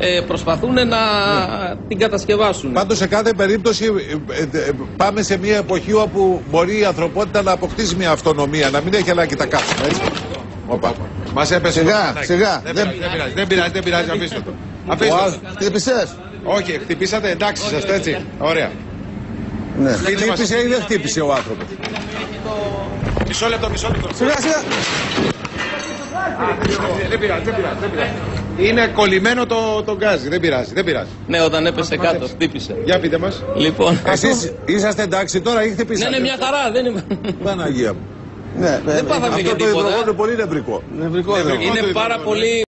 προσπαθούν να την κατασκευάσουν. Πάντως σε κάθε περίπτωση πάμε σε μια εποχή όπου μπορεί η ανθρωπότητα να αποκτήσει μια αυτονομία, να μην έχει αλλά και τα κάψουμε, έτσι. Μας έπεσε σιγά. Δεν πειράζει, αφήστε το. Χτύπησες? Όχι, χτυπήσατε, εντάξει είσαστε, έτσι. Ωραία. Ναι. Χτύπησε ή δεν χτύπησε ο άνθρωπος? Μισό λεπτό. Σιγά. Δεν πειράζει. Είναι κολλημένο το γκάζι, δεν πειράζει. Ναι, όταν έπεσε κάτω, χτύπησε. Για πείτε μας. Λοιπόν. Εσείς είσαστε εντάξει τώρα ή χτυπήσατε? Ναι, μια χαρά, δεν είμαι. Παναγία μου. Ναι, δεν πάθαμε και αυτό το τίποτα. υδρογόνο είναι πολύ νευρικό. Είναι πάρα πολύ.